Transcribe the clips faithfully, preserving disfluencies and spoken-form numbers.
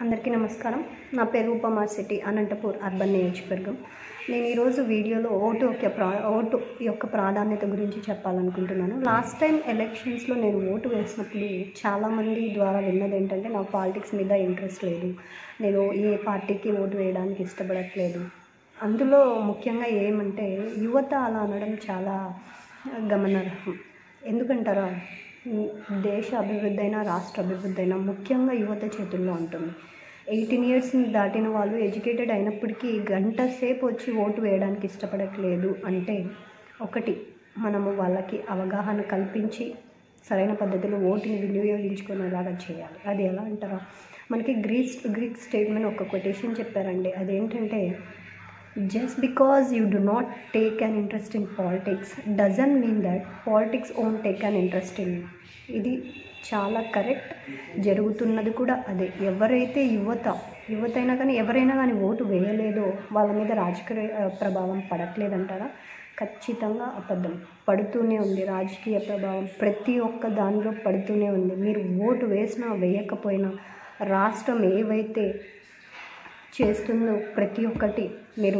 అందరికీ నమస్కారం. నా పేరు ఉపమా శెట్టి, అనంతపూర్ అర్బన్ నియోజకవర్గం. నేను ఈరోజు వీడియోలో ఓటు యొక్క ప్రా ఓటు యొక్క ప్రాధాన్యత గురించి చెప్పాలనుకుంటున్నాను. లాస్ట్ టైం ఎలక్షన్స్లో నేను ఓటు వేసినప్పుడు చాలామంది ద్వారా విన్నది ఏంటంటే నాకు పాలిటిక్స్ మీద ఇంట్రెస్ట్ లేదు, నేను ఏ పార్టీకి ఓటు వేయడానికి ఇష్టపడట్లేదు. అందులో ముఖ్యంగా ఏమంటే యువత అలా అనడం చాలా గమనార్హం. ఎందుకంటారా, దేశ అభివృద్ధి అయినా రాష్ట్ర అభివృద్ధి అయినా ముఖ్యంగా యువత చేతుల్లో ఉంటుంది. ఎయిటీన్ ఇయర్స్ని దాటిన వాళ్ళు ఎడ్యుకేటెడ్ అయినప్పటికీ గంట సేపు వచ్చి ఓటు వేయడానికి ఇష్టపడట్లేదు అంటే, ఒకటి మనము వాళ్ళకి అవగాహన కల్పించి సరైన పద్ధతిలో ఓటుని వినియోగించుకునేలాగా చేయాలి. అది ఎలా అంటారా, మనకి గ్రీక్ గ్రీక్ స్టేట్మెంట్ ఒక కొటేషన్ చెప్పారండి. అదేంటంటే, just because you do not take an interest in politics doesn't mean that politics won't take an interest in you. ఇది చాలా కరెక్ట్. జరుగుతున్నది కూడా అదే. ఎవరైతే యువత యువత అయినా కానీ ఎవరైనా కానీ ఓటు వేయలేదో వాళ్ళ మీద రాజకీయ ప్రభావం పడట్లేదంటారా? ఖచ్చితంగా అబద్ధం. పడుతూనే ఉంది. రాజకీయ ప్రభావం ప్రతి ఒక్క దానిలో పడుతూనే ఉంది. మీరు ఓటు వేసినా వేయకపోయినా రాష్ట్రం ఏవైతే చేస్తుందో ప్రతి ఒక్కటి, మీరు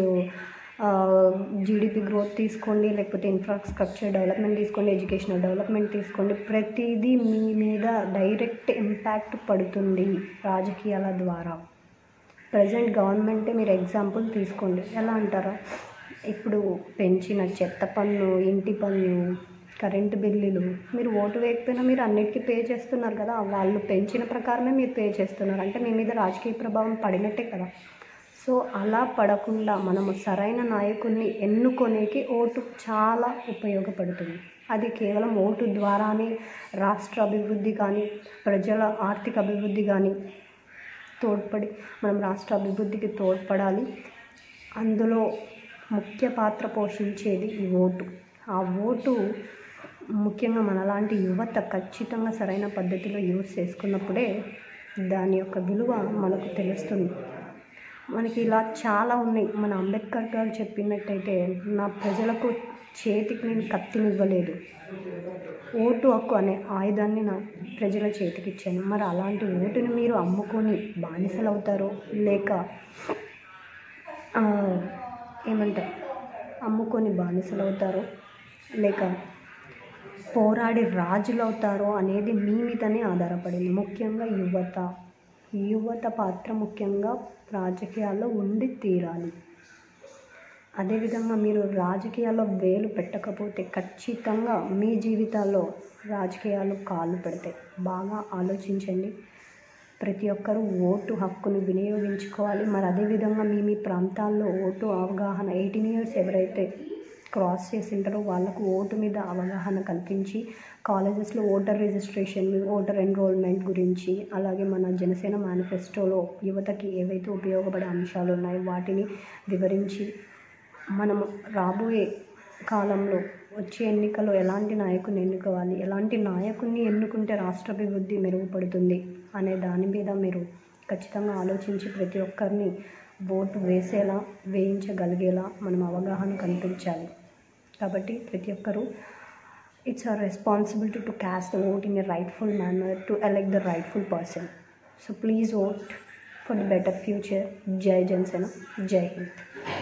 జీడిపి గ్రోత్ తీసుకోండి, లేకపోతే ఇన్ఫ్రాస్ట్రక్చర్ డెవలప్మెంట్ తీసుకోండి, ఎడ్యుకేషనల్ డెవలప్మెంట్ తీసుకోండి, ప్రతిదీ మీ మీద డైరెక్ట్ ఇంపాక్ట్ పడుతుంది రాజకీయాల ద్వారా. ప్రజెంట్ గవర్నమెంటే మీరు ఎగ్జాంపుల్ తీసుకోండి. ఎలా అంటారా, ఇప్పుడు పెంచిన చెత్త పన్ను, ఇంటి పన్ను, కరెంటు బిల్లులు, మీరు ఓటు వేయకపోయినా మీరు అన్నిటికీ పే చేస్తున్నారు కదా. వాళ్ళు పెంచిన ప్రకారమే మీరు పే చేస్తున్నారు అంటే మీ మీద రాజకీయ ప్రభావం పడినట్టే కదా. సో అలా పడకుండా మనము సరైన నాయకుల్ని ఎన్నుకోనేకి ఓటు చాలా ఉపయోగపడుతుంది. అది కేవలం ఓటు ద్వారానే రాష్ట్ర అభివృద్ధి కానీ ప్రజల ఆర్థిక అభివృద్ధి కానీ తోడ్పడి మనం రాష్ట్ర అభివృద్ధికి తోడ్పడాలి. అందులో ముఖ్య పాత్ర పోషించేది ఈ ఓటు. ఆ ఓటు ముఖ్యంగా మనలాంటి యువత ఖచ్చితంగా సరైన పద్ధతిలో యూజ్ చేసుకున్నప్పుడే దాని యొక్క విలువ మనకు తెలుస్తుంది. మనకి ఇలా చాలా ఉన్నాయి. మన అంబేద్కర్ గారు చెప్పినట్టయితే, నా ప్రజలకు చేతికి నేను కత్తినివ్వలేదు, ఓటు హక్కు అనే ఆయుధాన్ని నా ప్రజల చేతికి ఇచ్చాను. మరి అలాంటి ఓటుని మీరు అమ్ముకొని బానిసలు అవుతారో, లేక ఏమంటారు అమ్ముకొని బానిసలు అవుతారో, లేక పోరాడి రాజులు అవుతారో అనేది మీ మీదనే ఆధారపడింది. ముఖ్యంగా యువత యువత పాత్ర ముఖ్యంగా రాజకీయాల్లో ఉండి తీరాలి. అదేవిధంగా మీరు రాజకీయాల్లో వేలు పెట్టకపోతే ఖచ్చితంగా మీ జీవితాల్లో రాజకీయాలు కాళ్ళు పెడతాయి. బాగా ఆలోచించండి. ప్రతి ఒక్కరూ ఓటు హక్కును వినియోగించుకోవాలి. మరి అదేవిధంగా మీ మీ ప్రాంతాల్లో ఓటు అవగాహన, ఎయిటీన్ ఇయర్స్ ఎవరైతే క్రాస్ చేసింటారో వాళ్ళకు ఓటు మీద అవగాహన కల్పించి కాలేజెస్లో ఓటర్ రిజిస్ట్రేషన్, ఓటర్ ఎన్రోల్మెంట్ గురించి, అలాగే మన జనసేన మేనిఫెస్టోలో యువతకి ఏవైతే ఉపయోగపడే అంశాలు ఉన్నాయో వాటిని వివరించి మనము రాబోయే కాలంలో వచ్చే ఎన్నికల్లో ఎలాంటి నాయకుని ఎన్నుకోవాలి, ఎలాంటి నాయకుడిని ఎన్నుకుంటే రాష్ట్ర అభివృద్ధి మెరుగుపడుతుంది అనే దాని మీద మీరు ఖచ్చితంగా ఆలోచించి ప్రతి ఒక్కరిని ఓటు వేసేలా, వేయించగలిగేలా మనం అవగాహన కల్పించాలి. కాబట్టి ప్రతి ఒక్కరూ, it's our responsibility to cast the vote in a rightful manner to elect the rightful person. So please vote for the better future. Jai Jansena, Jai Hind.